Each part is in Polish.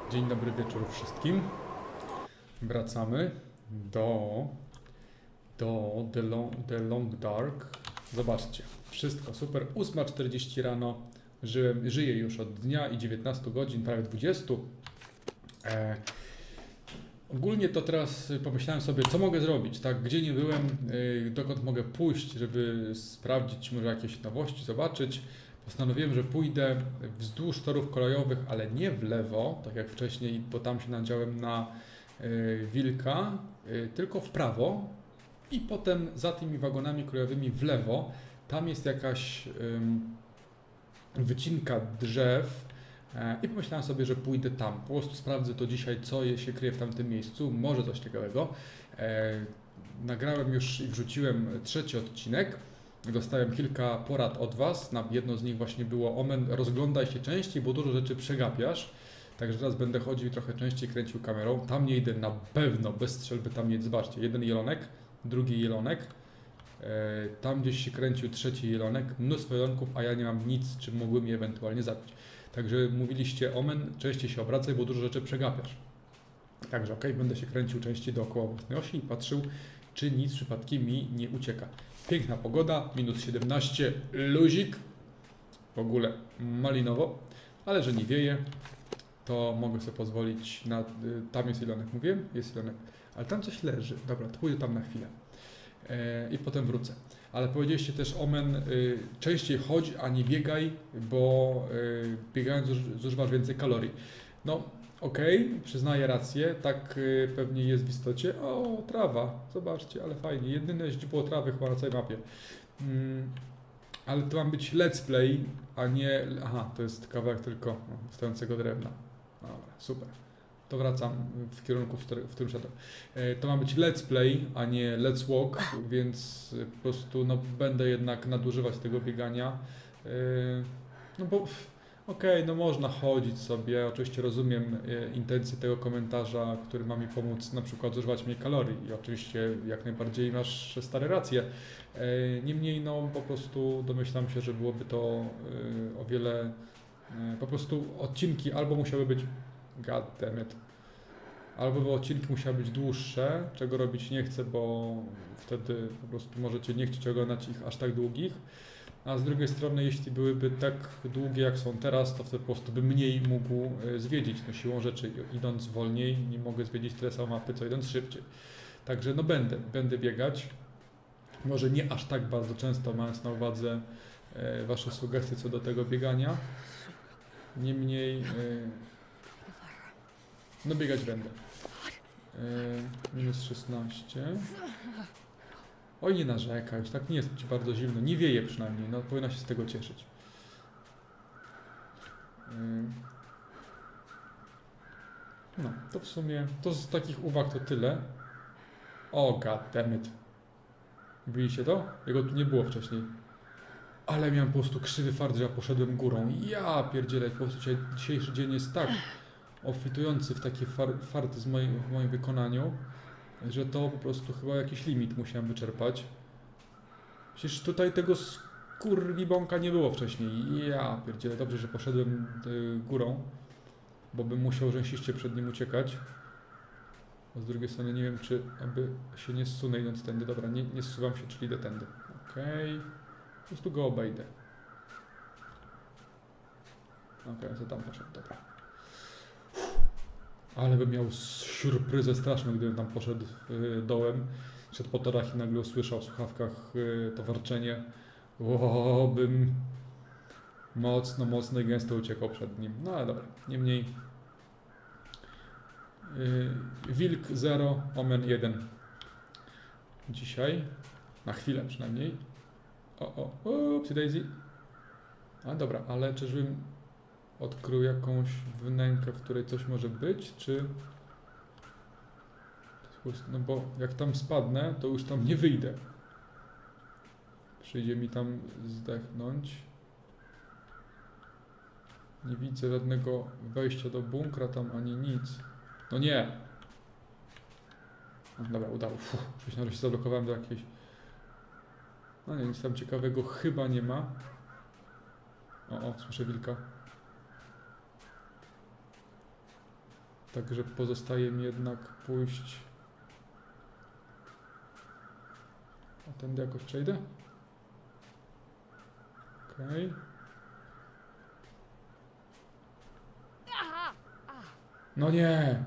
Dzień dobry wieczór wszystkim. Wracamy do The Long Dark. Zobaczcie, wszystko super. 8:40 rano. Żyję już od dnia i 19 godzin, prawie 20. Ogólnie to teraz pomyślałem sobie, co mogę zrobić, tak? Gdzie nie byłem, dokąd mogę pójść, żeby sprawdzić może jakieś nowości, zobaczyć. Postanowiłem, że pójdę wzdłuż torów kolejowych, ale nie w lewo, tak jak wcześniej, bo tam się nadziałem na wilka, tylko w prawo i potem za tymi wagonami kolejowymi w lewo. Tam jest jakaś wycinka drzew i pomyślałem sobie, że pójdę tam. Po prostu sprawdzę to dzisiaj, co się kryje w tamtym miejscu, może coś ciekawego. Nagrałem już i wrzuciłem 3. odcinek. Dostałem kilka porad od Was. Jedno z nich właśnie było: Omen, rozglądaj się częściej, bo dużo rzeczy przegapiasz. Także teraz będę chodził i trochę częściej kręcił kamerą. Tam nie idę na pewno, bez strzelby tam nie. Zobaczcie, jeden jelonek, drugi jelonek. Tam gdzieś się kręcił trzeci jelonek. Mnóstwo jelonków, a ja nie mam nic, czym mógłbym je ewentualnie zabić. Także mówiliście: Omen, częściej się obracaj, bo dużo rzeczy przegapiasz. Także okej, będę się kręcił częściej dookoła własnej osi i patrzył, czy nic przypadkiem mi nie ucieka. Piękna pogoda, minus 17, luzik, w ogóle malinowo, ale że nie wieje, to mogę sobie pozwolić na... Tam jest jelonek, mówiłem? Jest jelonek, ale tam coś leży. Dobra, to pójdę tam na chwilę i potem wrócę. Ale powiedzieliście też: Omen, częściej chodź, a nie biegaj, bo biegając zużywasz więcej kalorii. No, okej, przyznaję rację, tak pewnie jest w istocie. O, trawa, zobaczcie, ale fajnie. Jedyne źdźbło trawy chyba na całej mapie. Ale to ma być let's play, a nie... Aha, to jest kawałek tylko stojącego drewna. Dobra, super. To wracam w kierunku, w którym szedłem. To ma być let's play, a nie let's walk, więc po prostu no, będę jednak nadużywać tego biegania. No bo... Okej, no można chodzić sobie, oczywiście rozumiem intencję tego komentarza, który ma mi pomóc na przykład zużywać mniej kalorii i oczywiście jak najbardziej masz stare racje. Niemniej no po prostu domyślam się, że byłoby to o wiele, po prostu odcinki albo musiały być, goddammit, albo by odcinki musiały być dłuższe, czego robić nie chcę, bo wtedy po prostu możecie nie chcieć oglądać ich aż tak długich. A z drugiej strony, jeśli byłyby tak długie jak są teraz, to wtedy po prostu bym mniej mógł zwiedzić. No siłą rzeczy, idąc wolniej, nie mogę zwiedzić tyle samo mapy, co idąc szybciej. Także no będę biegać. Może nie aż tak bardzo często, mając na uwadze Wasze sugestie co do tego biegania. Niemniej, no biegać będę. Minus 16. Oj, nie narzekaj, już tak nie jest Ci bardzo zimno, nie wieje przynajmniej, no powinna się z tego cieszyć. No, to w sumie, to z takich uwag to tyle. O, goddammit. Widzicie to? Jego tu nie było wcześniej. Ale miałem po prostu krzywy fart, że ja poszedłem górą. Ja pierdzielę, po prostu dzisiejszy dzień jest tak obfitujący w takie farty w moim wykonaniu, że to po prostu chyba jakiś limit musiałem wyczerpać. Przecież tutaj tego skurwibąka nie było wcześniej. Ja pierdzielę, dobrze, że poszedłem górą, bo bym musiał rzęsiście przed nim uciekać. A z drugiej strony nie wiem, czy aby się nie zsunę idąc tędy. Dobra, nie zsuwam się, czyli idę tędy. Okej. Po prostu go obejdę. Okej, co tam poszedł, dobra. Ale bym miał siurpryzę straszną, gdybym tam poszedł dołem, szedł po torach i nagle usłyszał w słuchawkach to warczenie. O, bym mocno i gęsto uciekał przed nim. No ale dobra, niemniej wilk 0, Omen 1. Dzisiaj, na chwilę przynajmniej. Upsy daisy. A dobra, ale czyżbym odkrył jakąś wnękę, w której coś może być, czy... No bo jak tam spadnę, to już tam nie wyjdę. Przyjdzie mi tam zdechnąć. Nie widzę żadnego wejścia do bunkra tam, ani nic. No nie! No, dobra, udało. Oczywiście się zablokowałem do jakiejś... No nie, nic tam ciekawego chyba nie ma. O, słyszę wilka. Także pozostaje mi jednak pójść... A tędy jakoś przejdę? Okej. No nie!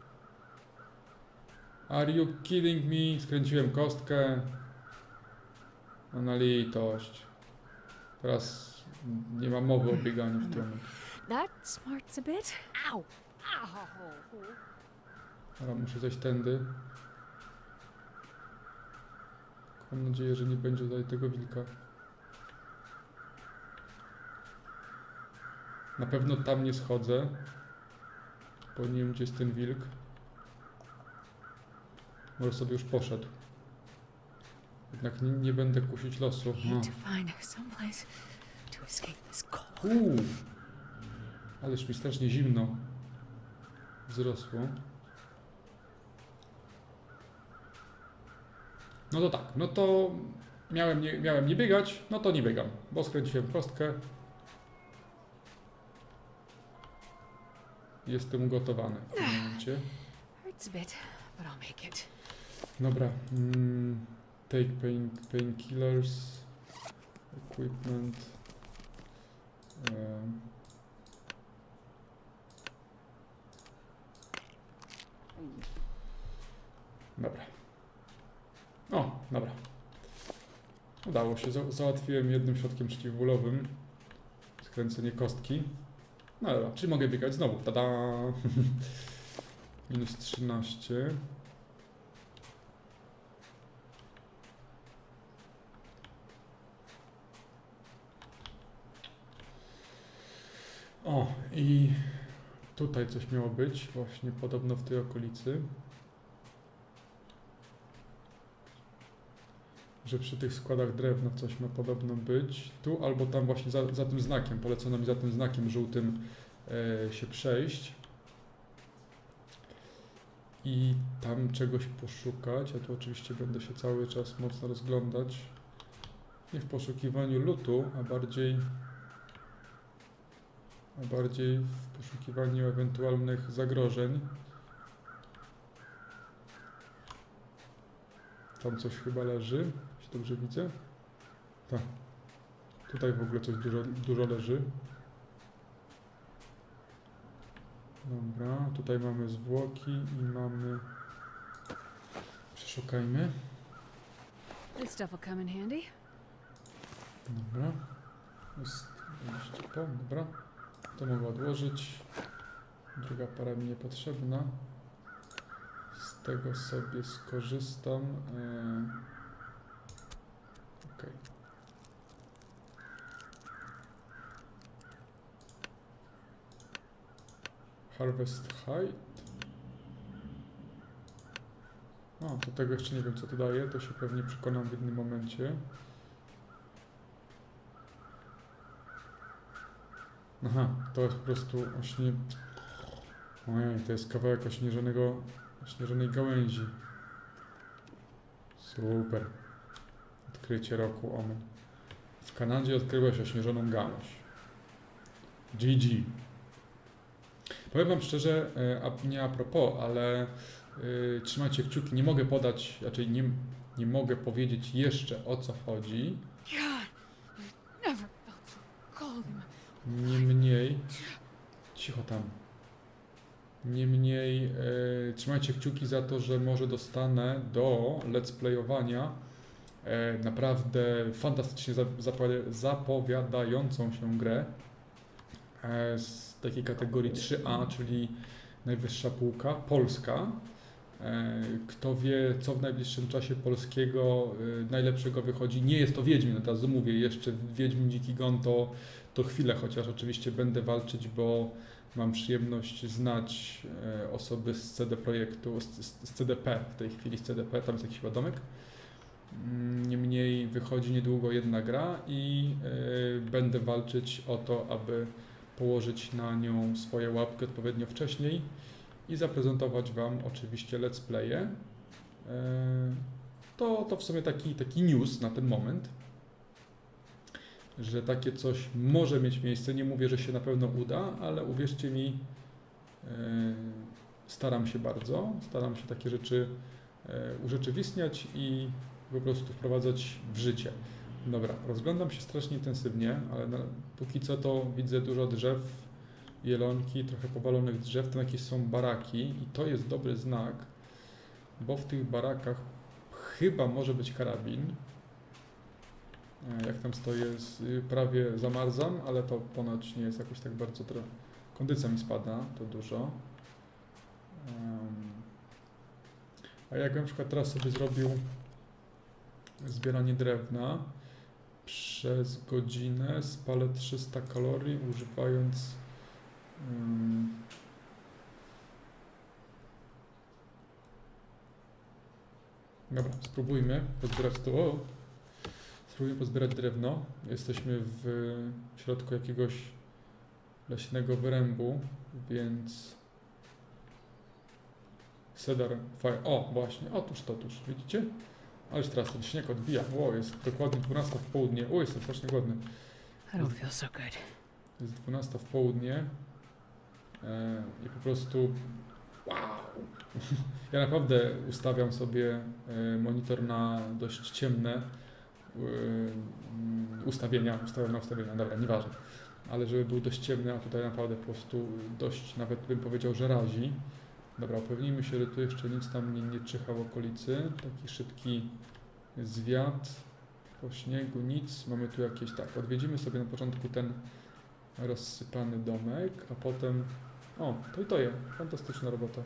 Are you kidding me? Skręciłem kostkę. No na litość. Teraz nie ma mowy o bieganiu w tym. That smarts a bit. Ow! Ow! Ale muszę zejść tędy. Mam nadzieję, że nie będzie tutaj tego wilka. Na pewno tam nie schodzę. Bo nie wiem, gdzie jest ten wilk. Może sobie już poszedł. Jednak nie będę kusić losu. Need to find someplace to escape this cold. Ależ mi strasznie zimno wzrosło. No to tak, no to miałem nie biegać, no to nie biegam, bo skręciłem kostkę. Jestem ugotowany w tym momencie. Hurts a bit, but I'll make it. Dobra. Take painkillers. Equipment. Dobra. O, dobra. Udało się. Załatwiłem jednym środkiem przeciwbólowym skręcenie kostki. No dobra, czyli mogę biegać znowu. Tada! Minus 13. O, i tutaj coś miało być, właśnie podobno w tej okolicy. Że przy tych składach drewna coś ma podobno być. Tu albo tam właśnie za tym znakiem, polecono mi za tym znakiem żółtym się przejść. I tam czegoś poszukać. Ja tu oczywiście będę się cały czas mocno rozglądać. Nie w poszukiwaniu lootu, a bardziej w poszukiwaniu ewentualnych zagrożeń. Tam coś chyba leży, jeśli dobrze widzę. Tak. Tutaj w ogóle coś dużo leży. Dobra, tutaj mamy zwłoki i mamy... Przeszukajmy. This stuff will come in handy. Dobra. Jest jeszcze to, dobra. To mogę odłożyć. Druga para mi niepotrzebna. Z tego sobie skorzystam. Ok. Harvest Hide. O, do tego jeszcze nie wiem, co to daje. To się pewnie przekonam w jednym momencie. Aha, to jest po prostu Ojej, to jest kawałek ośnieżonej gałęzi. Super. Odkrycie roku, omen. W Kanadzie odkryłeś ośnieżoną gałąź. GG. Powiem wam szczerze, nie a propos, ale trzymajcie kciuki. Nie mogę podać, raczej nie mogę powiedzieć jeszcze, o co chodzi. God, never felt so cold in my... Niemniej, cicho tam. Niemniej trzymajcie kciuki za to, że może dostanę do let's playowania naprawdę fantastycznie zapowiadającą się grę z takiej kategorii 3A, czyli najwyższa półka, polska. Kto wie, co w najbliższym czasie polskiego najlepszego wychodzi. Nie jest to Wiedźmin, od razu mówię, jeszcze Wiedźmin Dziki Gon to chwilę, chociaż oczywiście będę walczyć, bo mam przyjemność znać osoby z CD Projektu, z CDP w tej chwili, z CDP, tam jest jakiś chyba domek. Niemniej wychodzi niedługo jedna gra i będę walczyć o to, aby położyć na nią swoje łapki odpowiednio wcześniej i zaprezentować wam oczywiście let's playe. To w sumie taki news na ten moment, że takie coś może mieć miejsce. Nie mówię, że się na pewno uda, ale uwierzcie mi, Staram się bardzo. Staram się takie rzeczy urzeczywistniać i po prostu wprowadzać w życie. Dobra, rozglądam się strasznie intensywnie, ale póki co to widzę dużo drzew, jelonki, trochę powalonych drzew, tam jakieś są baraki i to jest dobry znak, bo w tych barakach chyba może być karabin. Jak tam stoję, prawie zamarzam, ale to ponoć nie jest jakoś tak bardzo... Kondycja mi spada, to dużo. A jakbym na przykład teraz sobie zrobił zbieranie drewna przez godzinę, spalę 300 kalorii używając dobra, spróbujmy pozbierać to. Spróbujmy pozbierać drewno. Jesteśmy w środku jakiegoś leśnego wyrębu, więc cedar fire. O, właśnie, otóż, widzicie? Ależ teraz ten śnieg odbija. Ło, jest dokładnie 12 w południe. O, jestem strasznie głodny. I don't feel so good. Jest 12 w południe i po prostu wow! Ja naprawdę ustawiam sobie monitor na dość ciemne ustawienia, dobra, nieważne. Ale żeby był dość ciemny, a tutaj naprawdę po prostu dość, nawet bym powiedział, że razi. Dobra, upewnijmy się, że tu jeszcze nic tam nie czyha w okolicy. Taki szybki zwiat po śniegu, nic. Mamy tu jakieś, tak, odwiedzimy sobie na początku ten rozsypany domek, a potem... O, to jest. Fantastyczna robota.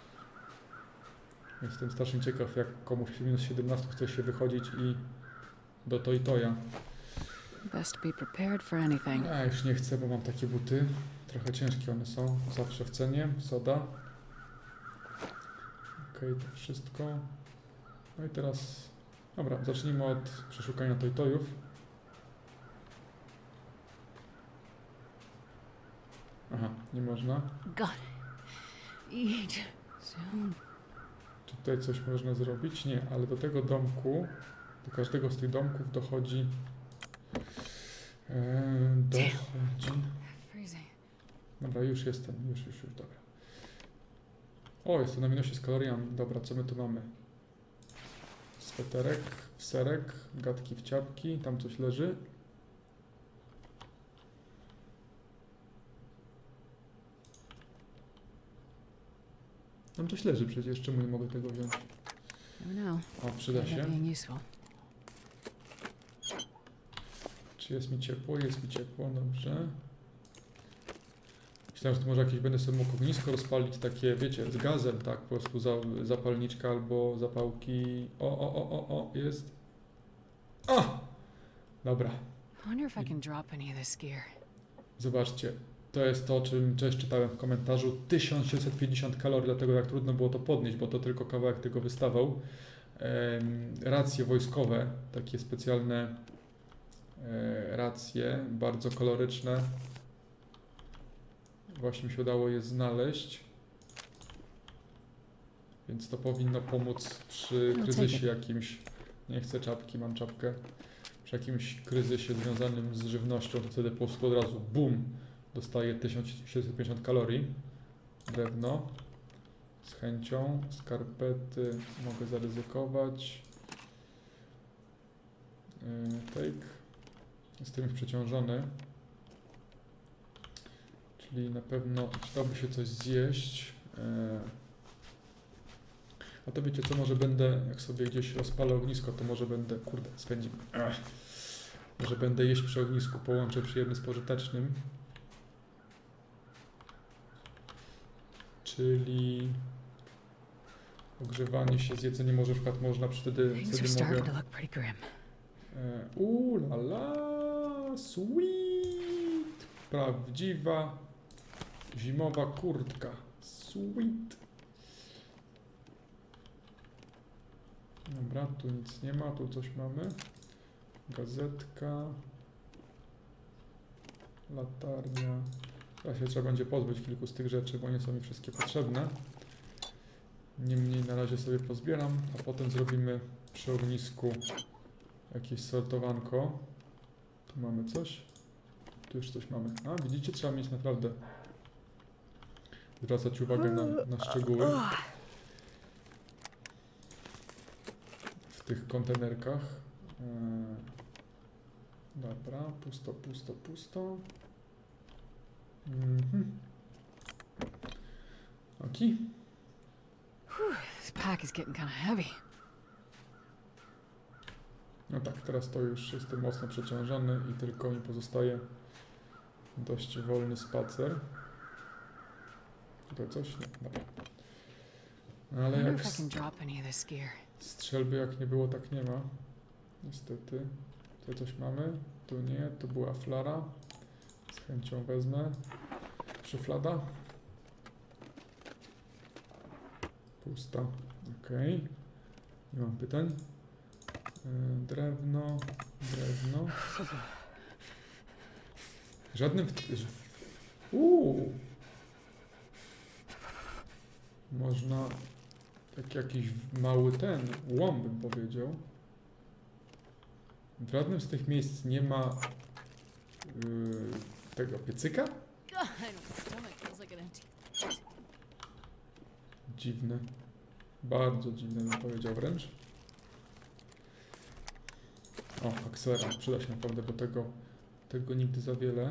Jestem strasznie ciekaw, jak komuś w minus 17 chce się wychodzić i do toja. Best be prepared for anything. Ja już nie chcę, bo mam takie buty. Trochę ciężkie one są. Zawsze w cenie. Soda. Okej, to wszystko. No i teraz... Dobra, zacznijmy od przeszukania tojów. Aha, nie można. God. Eat soon. Czy tutaj coś można zrobić? Nie, ale do tego domku, do każdego z tych domków dochodzi... Freezing. Dobra, już jestem, już, dobra. O, jest to na minusie z kaloriami. Dobra, co my tu mamy? Sweterek, serek, gadki w ciapki, tam coś leży. Tam coś leży przecież, czemu nie mogę tego wziąć? No. O, przyda się. Being useful. Czy jest mi ciepło? Jest mi ciepło, dobrze. Myślałem, że tu może jakieś będę sobie mógł ognisko rozpalić, takie, wiecie, z gazem, tak, po prostu zapalniczka albo zapałki. O, jest. A! Dobra. Wonder if I can drop any of this gear. Zobaczcie, to jest to, o czym cześć czytałem w komentarzu. 1750 kalorii, dlatego jak trudno było to podnieść, bo to tylko kawałek tego wystawał. Racje wojskowe, takie specjalne racje, bardzo koloryczne. Właśnie mi się udało je znaleźć. Więc to powinno pomóc przy kryzysie jakimś. Nie chcę czapki, mam czapkę. Przy jakimś kryzysie związanym z żywnością, to wtedy po prostu od razu BUM! Dostaję 1750 kalorii. Drewno. Z chęcią. Skarpety mogę zaryzykować. Take. Jestem już przeciążony. Czyli na pewno chciałby się coś zjeść. A to wiecie co, może będę, jak sobie gdzieś rozpalę ognisko, to może będę, kurde, spędzim. Może będę jeść przy ognisku, połączę przyjemny z pożytecznym. Czyli ogrzewanie się, zjedzenie może na przykład można wtedy mogę... La la, sweet! Prawdziwa zimowa kurtka. Sweet! Dobra, tu nic nie ma, tu coś mamy. Gazetka. Latarnia. Teraz się trzeba będzie pozbyć kilku z tych rzeczy, bo nie są mi wszystkie potrzebne. Niemniej na razie sobie pozbieram, a potem zrobimy przy ognisku jakieś sortowanko. Tu mamy coś. Tu już coś mamy. A, widzicie, trzeba mieć naprawdę zwracać uwagę na szczegóły w tych kontenerkach. Dobra, pusto, pusto, pusto. Okej. This pack is getting kind of heavy. No tak, teraz to już jestem mocno przeciążony i tylko mi pozostaje dość wolny spacer. Tutaj coś? Nie, dobra. I Ale wonder jak if I can drop any of this gear. strzelby jak nie było, tak nie ma. Niestety. Tutaj coś mamy. Tu nie, tu była flara. Z chęcią wezmę. Szuflada. Pusta. Ok. Nie mam pytań. Drewno. Drewno. Żadnym... Można... Tak jakiś mały łom bym powiedział. W żadnym z tych miejsc nie ma tego piecyka? God, my stomach feels like an empty. Dziwne. Bardzo dziwne bym powiedział wręcz. O, aksera. Przyda się naprawdę, bo tego nigdy za wiele.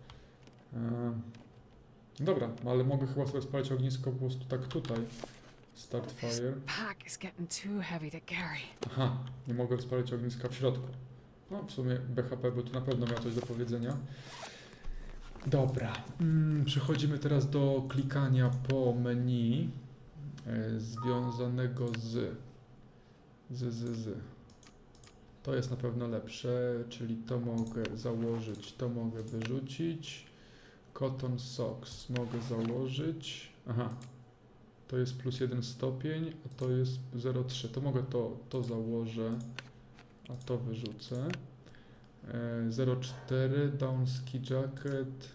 Dobra, ale mogę chyba sobie spalić ognisko po prostu tak tutaj. Start fire. Pack is getting too heavy to carry. Aha, nie mogę rozpalić ogniska w środku. No, w sumie BHP by tu na pewno miał coś do powiedzenia. Dobra, przechodzimy teraz do klikania po menu związanego z. To jest na pewno lepsze, czyli to mogę założyć, to mogę wyrzucić. Cotton socks mogę założyć. Aha, to jest plus 1 stopień, a to jest 0,3. To mogę to założę, a to wyrzucę. 0,4 down ski jacket.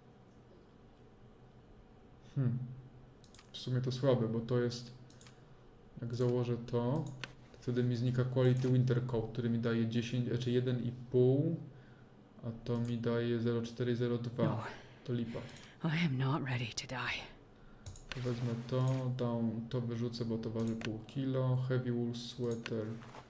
W sumie to słabe, bo to jest, jak założę to wtedy mi znika quality winter coat, który mi daje 10, znaczy 1,5, a to mi daje 0,4 i 0,2. No, To lipa. I am not ready to die. To wezmę to wyrzucę, bo to waży pół kilo. Heavy wool sweater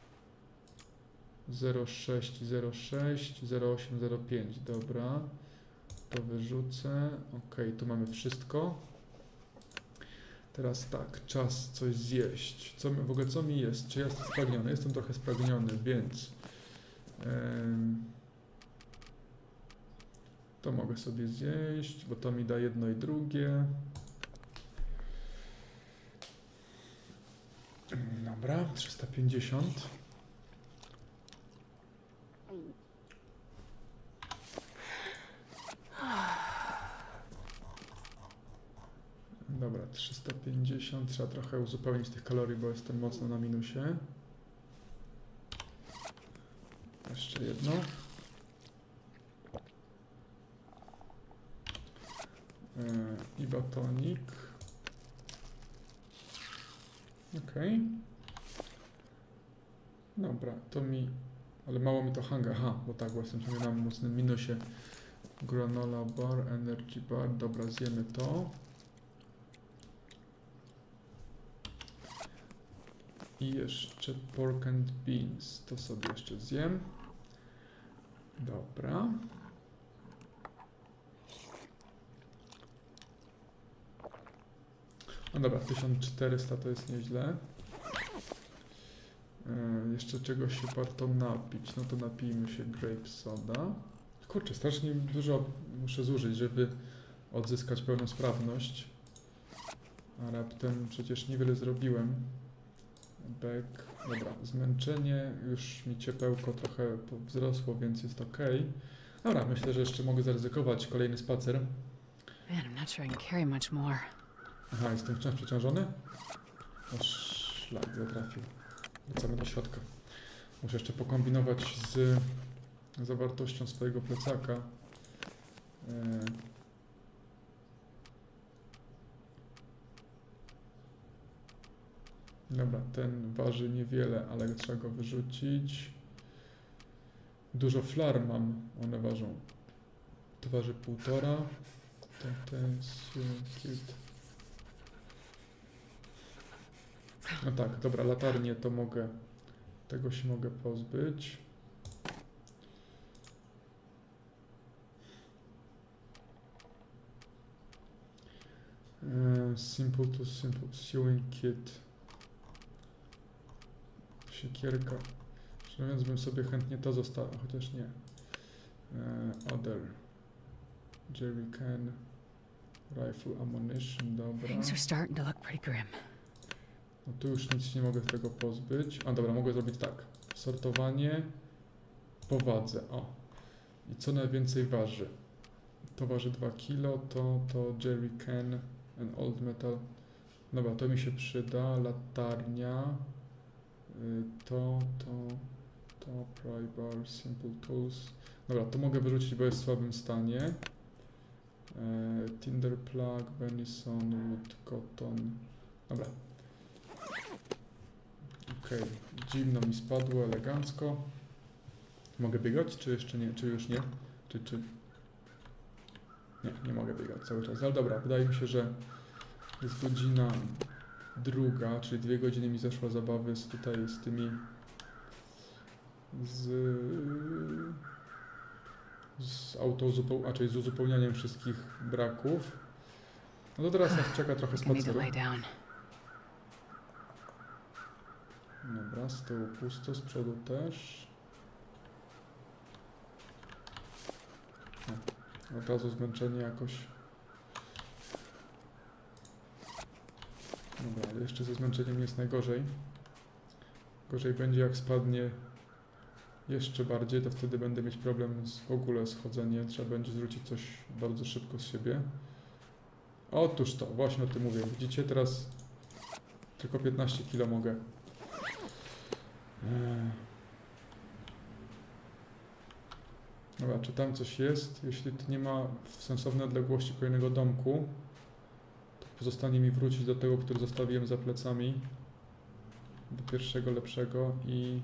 0,6 i 0,6, 0,8, 0,5, dobra. To wyrzucę. Ok, tu mamy wszystko. Teraz tak, czas coś zjeść. W ogóle co mi jest? Czy ja jestem spragniony? Jestem trochę spragniony, więc to mogę sobie zjeść, bo to mi da jedno i drugie. Dobra, 350. Dobra, 350. Trzeba trochę uzupełnić tych kalorii, bo jestem mocno na minusie. Jeszcze jedno. I batonik. Ok. Dobra, to mi... Ale mało mi to hanga. Aha, bo tak, właśnie sobie na mocnym minusie. Granola bar, energy bar. Dobra, zjemy to. I jeszcze pork and beans. To sobie jeszcze zjem. Dobra. No dobra, 1400 to jest nieźle. Jeszcze czegoś się warto napić. No to napijmy się grape soda. Kurczę, strasznie dużo muszę zużyć, żeby odzyskać pełną sprawność. A raptem przecież niewiele zrobiłem. Back. Dobra, zmęczenie. Już mi ciepełko trochę wzrosło, więc jest ok. Dobra, myślę, że jeszcze mogę zaryzykować kolejny spacer. Man, I'm not sure I can carry much more. Aha, jestem wciąż przeciążony? O, szlak zatrafił. Wracamy do środka. Muszę jeszcze pokombinować z zawartością swojego plecaka. Dobra, ten waży niewiele, ale trzeba go wyrzucić. Dużo flar mam, one ważą. To waży 1,5. To jest kit No tak, dobra, latarnię to mogę, tego się mogę pozbyć. Simple to simple sewing kit. Siekierka. Szczerze mówiąc bym sobie chętnie to zostawił, chociaż nie. Other. Jerrycan. Rifle ammunition, dobra. Things are starting to look pretty grim. No tu już nic nie mogę tego pozbyć. A dobra, mogę zrobić tak. Sortowanie po wadze. O. I co najwięcej waży? To waży 2 kg, to jerrycan and old metal. Dobra, to mi się przyda. Latarnia. To pry bar, simple tools. Dobra, to mogę wyrzucić, bo jest w słabym stanie. Tinder plug, venison, wood, cotton. Dobra. Okej, zimno mi spadło, elegancko. Mogę biegać, czy jeszcze nie? Czy już nie? Czy... Nie mogę biegać cały czas. Ale dobra, wydaje mi się, że jest godzina 2, czyli 2 godziny mi zeszła zabawy z tymi... czyli z uzupełnianiem wszystkich braków. No to teraz nas czeka trochę I need to spaceru. lay down. Dobra, z tyłu pusto, z przodu też. Od razu zmęczenie jakoś. Dobra, ale jeszcze ze zmęczeniem nie jest najgorzej. Gorzej będzie jak spadnie jeszcze bardziej, to wtedy będę mieć problem w ogóle z chodzeniem. Trzeba będzie zwrócić coś bardzo szybko z siebie. Otóż to, właśnie o tym mówię. Widzicie, teraz tylko 15 kg mogę. Dobra, czy tam coś jest? Jeśli to nie ma w sensownej odległości kolejnego domku, to pozostanie mi wrócić do tego, który zostawiłem za plecami. Do pierwszego, lepszego i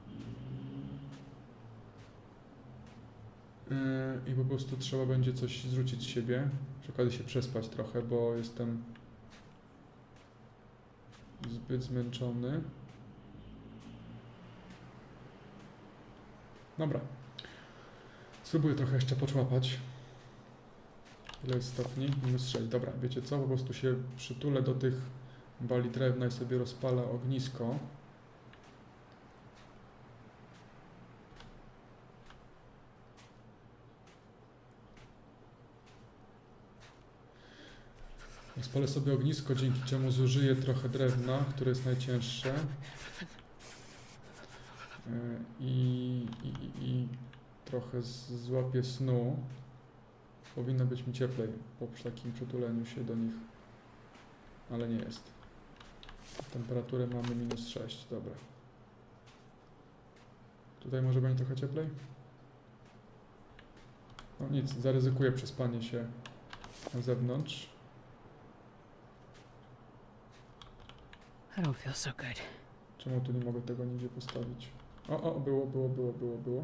po prostu trzeba będzie coś zrzucić z siebie. Przy okazji się przespać trochę, bo jestem zbyt zmęczony. Dobra. Spróbuję trochę jeszcze poczłapać. Ile jest stopni? -6. Dobra, wiecie co? Po prostu się przytulę do tych bali drewna i sobie rozpalę ognisko. Rozpalę sobie ognisko, dzięki czemu zużyję trochę drewna, które jest najcięższe. I trochę złapię snu. Powinno być mi cieplej po takim przytuleniu się do nich, ale nie jest. Temperaturę mamy -6, dobra. Tutaj może będzie trochę cieplej? No nic, zaryzykuję przespanie się na zewnątrz. I don't feel so good. Czemu tu nie mogę tego nigdzie postawić? O, było.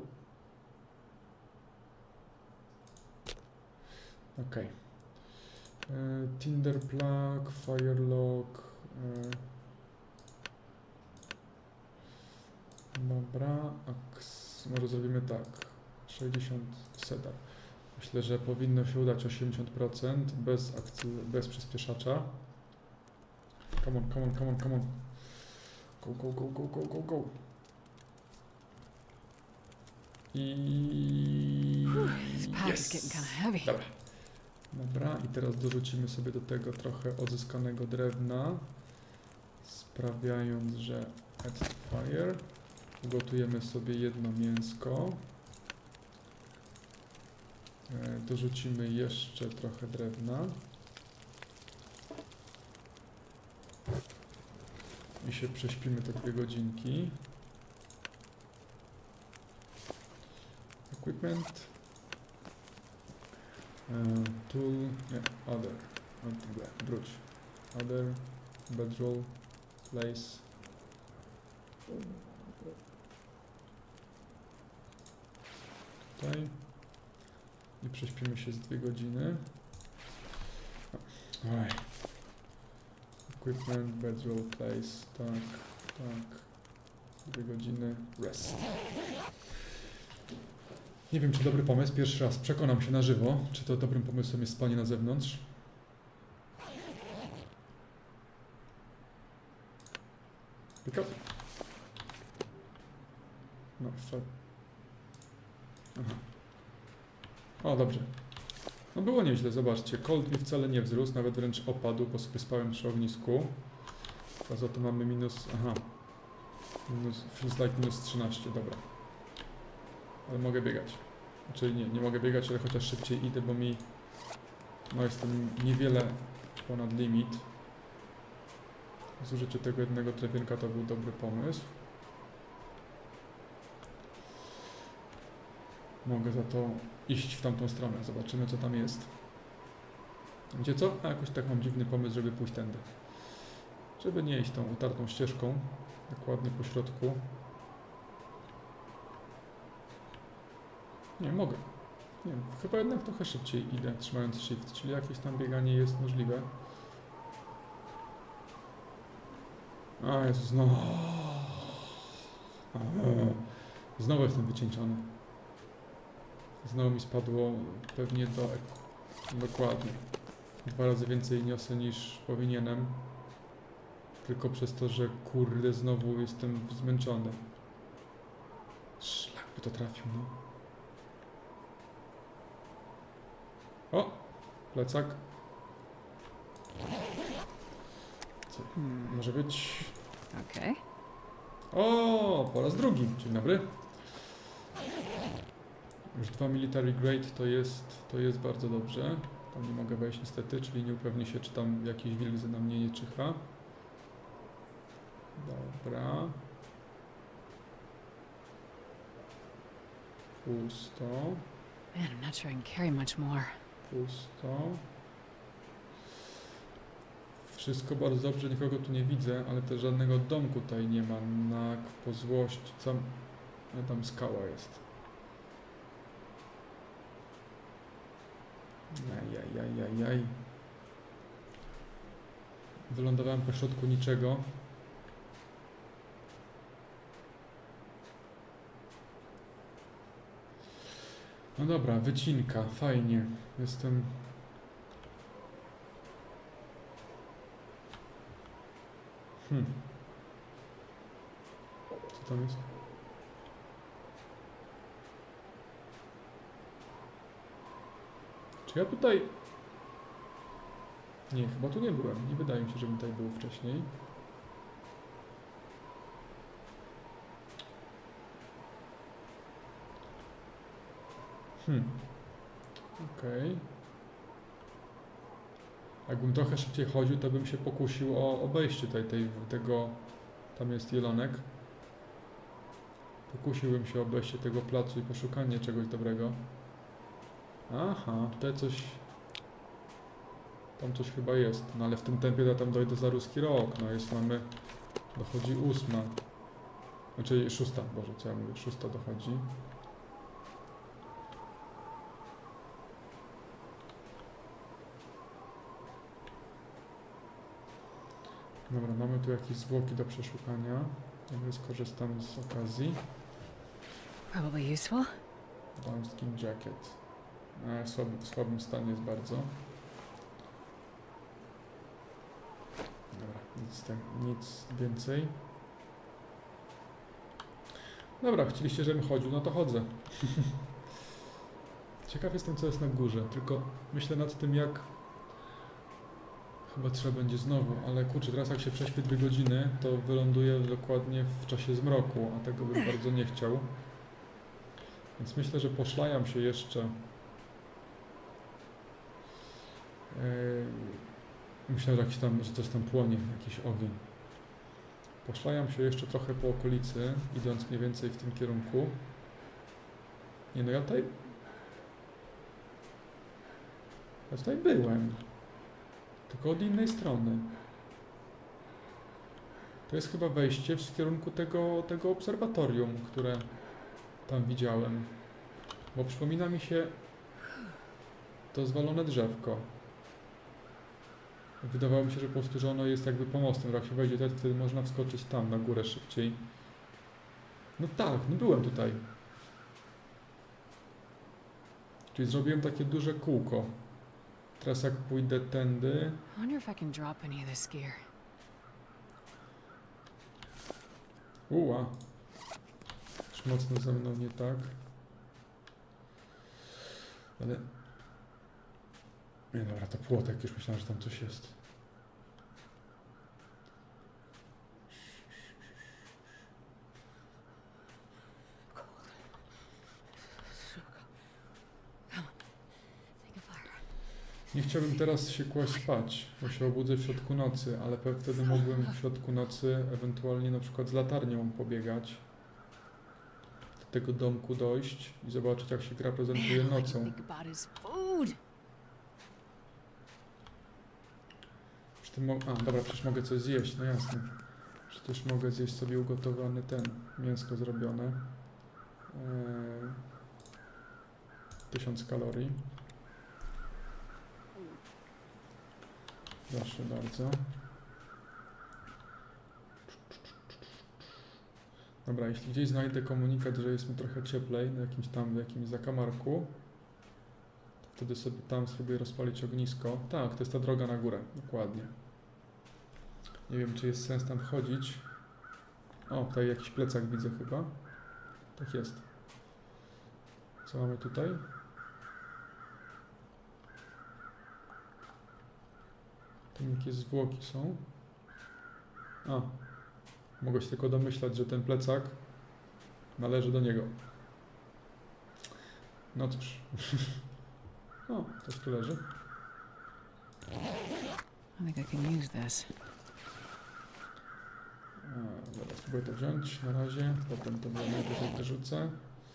Okej. Tinder plug, firelog. Dobra, może zrobimy tak. 60 setup. Myślę, że powinno się udać 80% bez przyspieszacza. Come on. Go. I... This pack is getting kind of heavy. Dobra, i teraz dorzucimy sobie do tego trochę odzyskanego drewna, sprawiając, że add to fire. Ugotujemy sobie jedno mięsko. Dorzucimy jeszcze trochę drewna. I się prześpimy te 2 godzinki. Equipment. Tool. Nie, other. Wróć. Other. Bedroll. Place. Tutaj. I prześpimy się z 2 godziny. Oj. Equipment, beds, role place, tak, tak. 2 godziny, rest. Nie wiem, czy dobry pomysł. Pierwszy raz przekonam się na żywo, czy to dobrym pomysłem jest spanie na zewnątrz. Pick up. No, aha. O, dobrze. No było nieźle, zobaczcie. Cold mi wcale nie wzrósł, nawet wręcz opadł, bo sobie spałem przy ognisku. A za to mamy minus... Aha. Minus, feels like minus 13, dobra. Ale mogę biegać. Czyli nie mogę biegać, ale chociaż szybciej idę, bo mi... No jestem niewiele ponad limit. Zużycie tego jednego trafienka to był dobry pomysł. Mogę za to iść w tamtą stronę. Zobaczymy, co tam jest. Wiecie co? A jakoś tak mam dziwny pomysł, żeby pójść tędy. Żeby nie iść tą utartą ścieżką. Dokładnie po środku. Nie, mogę. Nie wiem, chyba jednak trochę szybciej idę, trzymając shift, czyli jakieś tam bieganie jest możliwe. A, Jezu, znowu. Znowu jestem wycieńczony. Znowu mi spadło pewnie do... Dokładnie. 2 razy więcej niosę niż powinienem. Tylko przez to, że kurde znowu jestem zmęczony. Szlak by to trafił, no. O! Plecak. Co? Może być... Okay. O! Po raz drugi. Dzień dobry. Już 2 military grade to jest bardzo dobrze. Tam nie mogę wejść niestety, czyli nie upewnię się, czy tam jakiś wilk na mnie nie czyha. Dobra. Pusto. Man, I'm not sure I can carry much more. Pusto. Wszystko bardzo dobrze, nikogo tu nie widzę, ale też żadnego domku tutaj nie ma. Po złość, tam skała jest. Ajajajajaj. Wylądowałem po środku niczego. No dobra, wycinka, fajnie. Jestem... Co tam jest? Czy ja tutaj... Nie, chyba tu nie byłem. Nie wydaje mi się, żebym tutaj był wcześniej. Okej. Jakbym trochę szybciej chodził, to bym się pokusił o obejście tego... Tam jest jelonek. Pokusiłbym się o obejście tego placu i poszukanie czegoś dobrego. Aha, tutaj coś... Tam coś chyba jest. No ale w tym tempie ja tam dojdę za ruski rok. No mamy... Dochodzi 8. Znaczy 6. Boże, co ja mówię? 6 dochodzi. Dobra, mamy tu jakieś zwłoki do przeszukania. Ja skorzystam z okazji. Probably useful. Downskin jacket. W słabym stanie jest bardzo. Dobra, nic więcej. Dobra, chcieliście, żebym chodził, no to chodzę. Ciekaw jestem, co jest na górze, tylko myślę nad tym, jak... Chyba trzeba będzie znowu, ale kurczę, teraz jak się prześpię 2 godziny, to wyląduję dokładnie w czasie zmroku, a tego bym bardzo nie chciał. Więc myślę, że poszlajam się jeszcze. Myślę, że coś tam płonie, jakiś ogień. Poszlajam się jeszcze trochę po okolicy, idąc mniej więcej w tym kierunku. Nie no, ja tutaj byłem. Tylko od innej strony. To jest chyba wejście w kierunku tego obserwatorium, które tam widziałem. Bo przypomina mi się to zwalone drzewko. Wydawało mi się, że po prostu, że ono jest jakby pomostem. Jak się wejdzie tutaj, to wtedy można wskoczyć tam, na górę szybciej. No tak, no byłem tutaj. Czyli zrobiłem takie duże kółko. Teraz jak pójdę tędy... I wonder if I can drop any of this gear. Uła. Już mocno ze mną nie tak. Ale... Nie dobra, to płotek, już myślałem, że tam coś jest. Think of fire. Nie chciałbym teraz się kłaść spać, bo się obudzę w środku nocy, ale wtedy mógłbym w środku nocy ewentualnie na przykład z latarnią pobiegać. Do tego domku dojść i zobaczyć, jak się gra prezentuje Man, all I can nocą. think about is food. Dobra, przecież mogę coś zjeść, no jasne. Przecież mogę zjeść sobie ugotowany mięsko zrobione. 1000 kalorii. Proszę bardzo. Dobra, jeśli gdzieś znajdę komunikat, że jest mi trochę cieplej, w jakimś zakamarku, to wtedy sobie tam spróbuję rozpalić ognisko. Tak, to jest ta droga na górę, dokładnie. Nie wiem, czy jest sens tam chodzić. O, tutaj jakiś plecak widzę chyba. Tak jest. Co mamy tutaj? Tam jakieś zwłoki są. Mogę się tylko domyślać, że ten plecak należy do niego. No cóż. O, coś tu leży. I think I can use this. Dobra, spróbuję to wziąć na razie, potem to tutaj wyrzucę.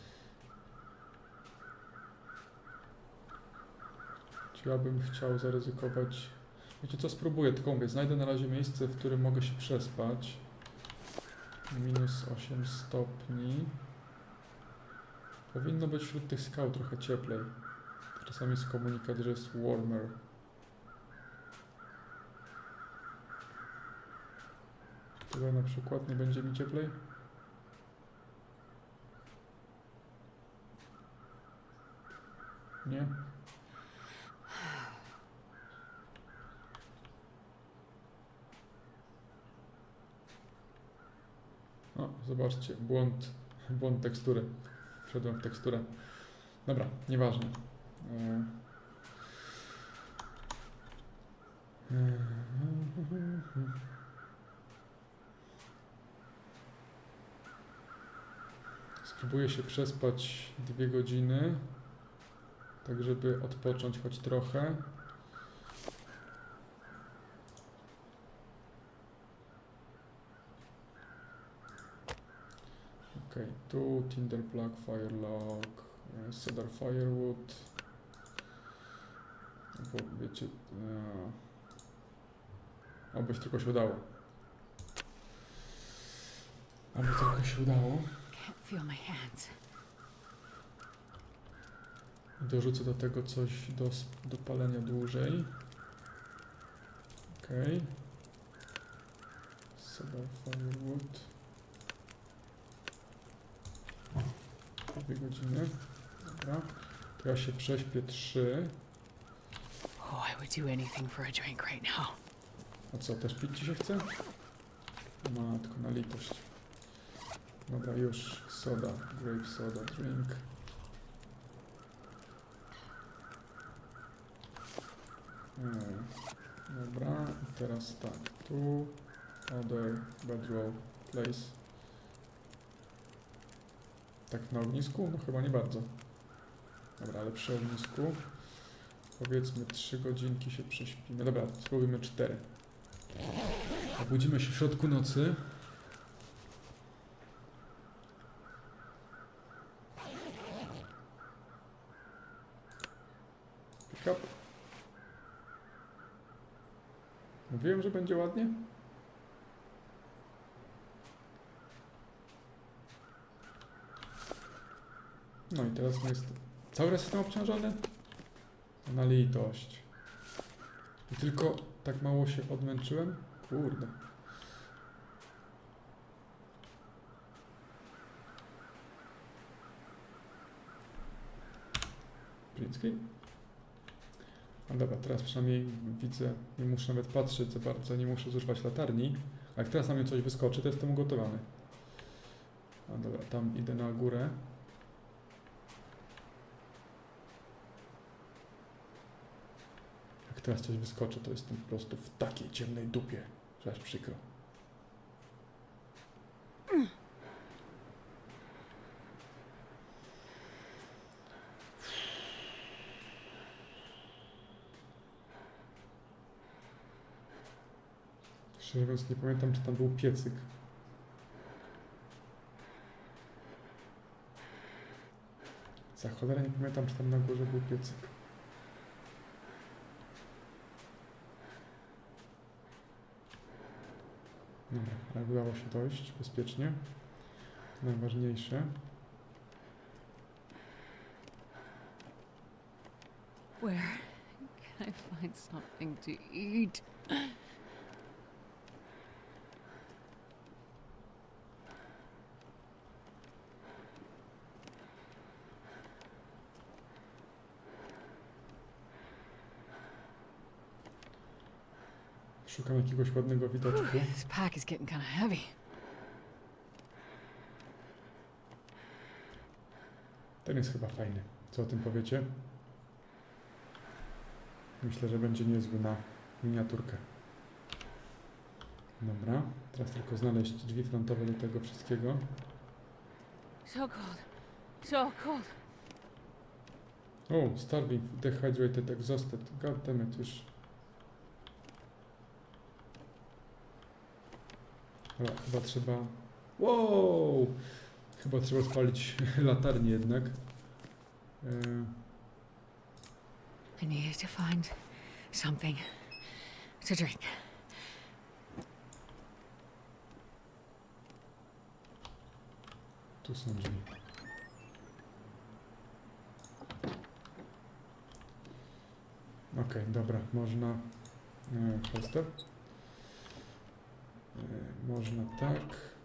Czy ja bym chciał zaryzykować... Wiecie co, spróbuję, tylko mówię, znajdę na razie miejsce, w którym mogę się przespać. Minus 8 stopni. Powinno być wśród tych skał trochę cieplej. Czasami jest komunikat, że jest warmer. Tutaj na przykład nie będzie mi cieplej. Nie? O, zobaczcie, błąd tekstury. Wszedłem w teksturę. Dobra, nieważne. Spróbuję się przespać 2 godziny, tak żeby odpocząć choć trochę. Ok, tu Tinder Plug, Firelog, Cedar Firewood. Bo wiecie, obyś tylko się udało. Oby tylko się udało. Can't feel my hands. I dorzucę do tego coś do palenia dłużej. Ok. Cedar Firewood. 2 godziny. Dobra. To ja się prześpię 3. Oh, I would do anything for a drink right now. A co, też pić ci się chce? Matko, na litość. Dobra, już. Soda. Grape soda. Drink. Dobra. I teraz tak. Tu. Other bedroll place. Tak na ognisku? No chyba nie bardzo. Dobra, ale przy ognisku powiedzmy 3 godzinki się prześpimy. Dobra, spróbujmy 4. Obudzimy się w środku nocy. Pick up. Mówiłem, że będzie ładnie? No i teraz jest cały raz jestem obciążony? Na litość. I tylko Tak mało się odmęczyłem? Kurde. Print screen. A dobra, teraz przynajmniej widzę, nie muszę nawet patrzeć za bardzo, nie muszę zużywać latarni. A jak teraz na mnie coś wyskoczy, to jestem ugotowany. A dobra, tam idę na górę. Jak teraz coś wyskoczy, to jestem po prostu w takiej ciemnej dupie, że aż przykro. Szczerze mówiąc, nie pamiętam, czy tam był piecyk. Za cholerę nie pamiętam, czy tam na górze był piecyk. Dobra, ale udało się dojść bezpiecznie. Najważniejsze. Where can I find something to eat? Szukam jakiegoś ładnego widoczku. This pack is getting kind of heavy. Ten jest chyba fajny. Co o tym powiecie? Myślę, że będzie niezły na miniaturkę. Dobra, teraz tylko znaleźć drzwi frontowe do tego wszystkiego. So cold. So cold. O, starving, dehydrated, exhausted. God damn it, już. Dobra, chyba trzeba... Wow! Chyba trzeba spalić latarnię jednak. I needed to find something to drink. Tu są drzwi. Okej, dobra, można... Holster. Można tak.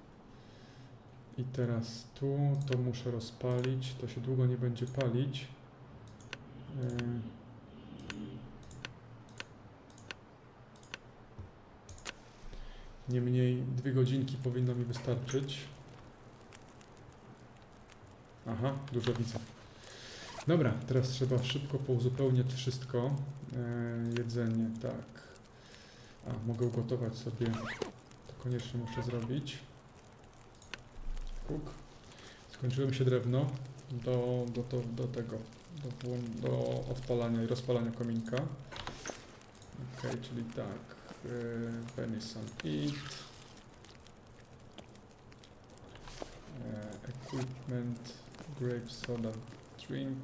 I teraz tu, to muszę rozpalić, to się długo nie będzie palić. Niemniej 2 godzinki powinno mi wystarczyć. Aha, dużo widzę. Dobra, teraz trzeba szybko pouzupełniać wszystko. Jedzenie, tak. A, mogę ugotować sobie, to koniecznie muszę zrobić. Kuk. Skończyło mi się drewno do tego, do odpalania i rozpalania kominka. Ok, czyli tak, venison eat, equipment, grape soda drink,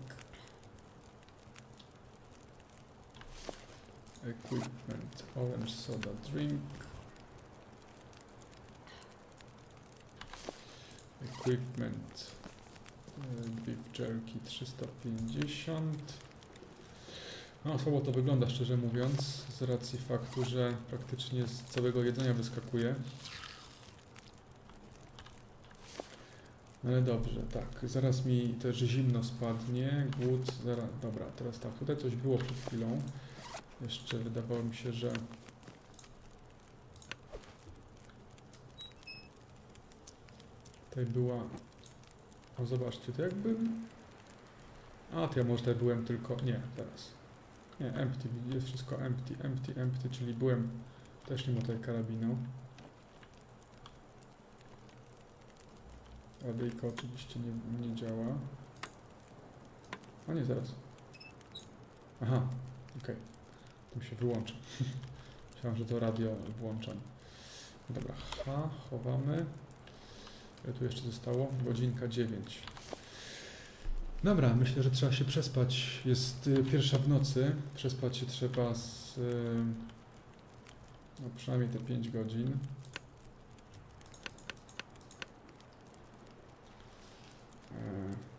equipment, orange soda drink, equipment, beef jerky 350. No, słabo to wygląda, szczerze mówiąc, z racji faktu, że praktycznie z całego jedzenia wyskakuje. Ale dobrze, tak, zaraz mi też zimno spadnie, głód, zaraz, dobra, teraz tak, tutaj coś było przed chwilą. Jeszcze wydawało mi się, że... Tutaj była... O, zobaczcie, to jakbym... A, to ja może tutaj byłem tylko... Nie, teraz. Nie, empty, jest wszystko empty, czyli byłem... Też nie ma tutaj karabinu. Radyjka oczywiście nie działa. A nie, zaraz. Aha, okej. Tu się wyłącza. Myślałem, że to radio włączam. Dobra, chowamy. Ile tu jeszcze zostało? Godzinka 9. Dobra, myślę, że trzeba się przespać. Jest 1 w nocy. Przespać się trzeba z... no przynajmniej te 5 godzin.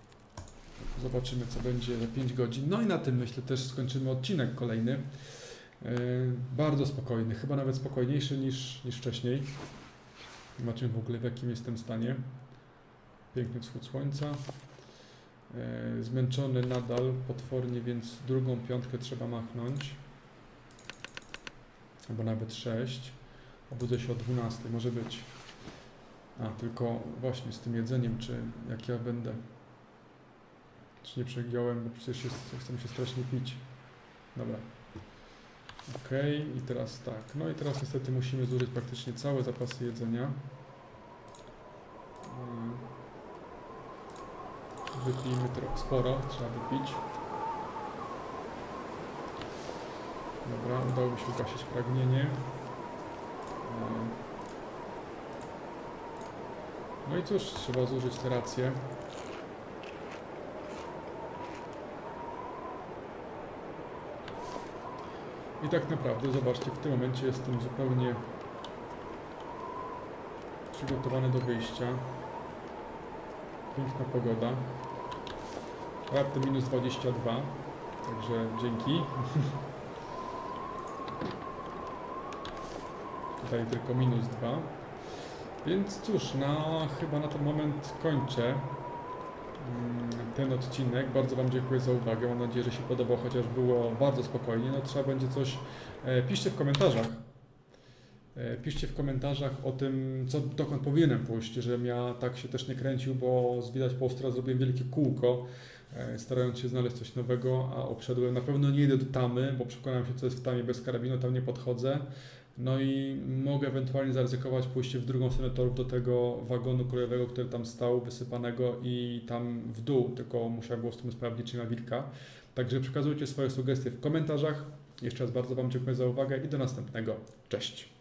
Zobaczymy, co będzie za 5 godzin. No i na tym, myślę, też skończymy odcinek kolejny. Bardzo spokojny, chyba nawet spokojniejszy niż wcześniej. Zobaczymy w ogóle w jakim jestem stanie. Piękny wschód słońca. Zmęczony nadal potwornie, więc drugą piątkę trzeba machnąć. Albo nawet 6. Obudzę się o 12, może być. A, tylko właśnie z tym jedzeniem, czy jak ja będę. Czy nie przegiąłem, bo przecież chce mi się strasznie pić. Dobra. Okej, i teraz tak. No i teraz niestety musimy zużyć praktycznie całe zapasy jedzenia. Wypijmy trochę, sporo trzeba wypić. Dobra, udało mi się ugasić pragnienie. No i cóż, trzeba zużyć te racje. I tak naprawdę, zobaczcie, w tym momencie jestem zupełnie przygotowany do wyjścia. Piękna pogoda. Raptem minus 22, także dzięki. Tutaj tylko minus 2. Więc cóż, chyba na ten moment kończę ten odcinek. Bardzo Wam dziękuję za uwagę. Mam nadzieję, że się podobał, chociaż było bardzo spokojnie. No trzeba będzie coś... Piszcie w komentarzach. Piszcie w komentarzach o tym, dokąd powinienem pójść, żebym ja tak się też nie kręcił, bo widać po teraz zrobiłem wielkie kółko, starając się znaleźć coś nowego, a obszedłem. Na pewno nie idę do Tamy, bo przekonałem się, co jest w Tamie bez karabinu, tam nie podchodzę. No i mogę ewentualnie zaryzykować pójście w drugą stronę torów do tego wagonu kolejowego, który tam stał, wysypanego i tam w dół, tylko musiałem było z tym sprawdzić, czy ma wilka. Także przekazujcie swoje sugestie w komentarzach. Jeszcze raz bardzo Wam dziękuję za uwagę i do następnego. Cześć!